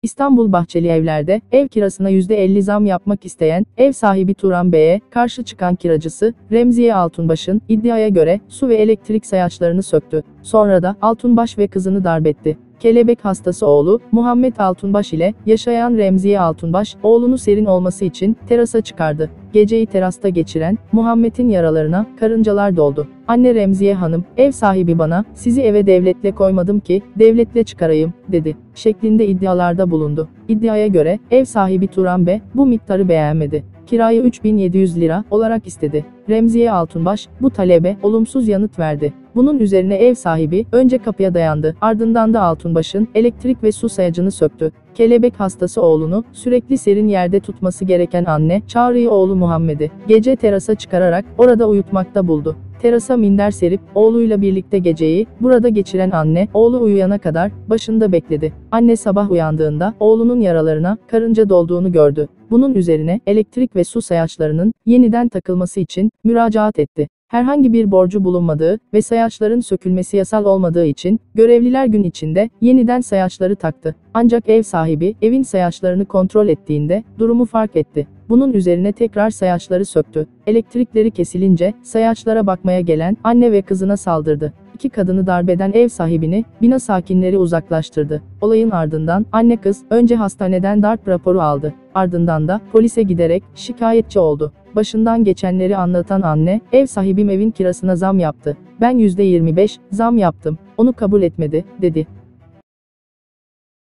İstanbul Bahçelievler'de ev kirasına %50 zam yapmak isteyen ev sahibi Turan Bey'e karşı çıkan kiracısı Remziye Altunbaş'ın iddiaya göre su ve elektrik sayaçlarını söktü. Sonra da Altunbaş ve kızını darp etti. Kelebek hastası oğlu Muhammed Altunbaş ile yaşayan Remziye Altunbaş, oğlunu serin olması için terasa çıkardı. Geceyi terasta geçiren Muhammed'in yaralarına karıncalar doldu. Anne Remziye Hanım, ev sahibi bana, sizi eve devletle koymadım ki, devletle çıkarayım, dedi, şeklinde iddialarda bulundu. İddiaya göre, ev sahibi Turan Bey, bu miktarı beğenmedi. Kirayı 3.700 lira olarak istedi. Remziye Altunbaş, bu talebe olumsuz yanıt verdi. Bunun üzerine ev sahibi önce kapıya dayandı, ardından da Altunbaş'ın elektrik ve su sayacını söktü. Kelebek hastası oğlunu sürekli serin yerde tutması gereken anne, Çağrı'yı oğlu Muhammed'i gece terasa çıkararak orada uyutmakta buldu. Terasa minder serip oğluyla birlikte geceyi burada geçiren anne, oğlu uyuyana kadar başında bekledi. Anne sabah uyandığında oğlunun yaralarına karınca dolduğunu gördü. Bunun üzerine elektrik ve su sayaçlarının yeniden takılması için müracaat etti. Herhangi bir borcu bulunmadığı ve sayaçların sökülmesi yasal olmadığı için görevliler gün içinde yeniden sayaçları taktı. Ancak ev sahibi evin sayaçlarını kontrol ettiğinde durumu fark etti. Bunun üzerine tekrar sayaçları söktü. Elektrikleri kesilince sayaçlara bakmaya gelen anne ve kızına saldırdı. İki kadını darp eden ev sahibini bina sakinleri uzaklaştırdı. Olayın ardından anne kız önce hastaneden darp raporu aldı. Ardından da polise giderek şikayetçi oldu. Başından geçenleri anlatan anne, ev sahibim evin kirasına zam yaptı. Ben %25 zam yaptım. Onu kabul etmedi, dedi.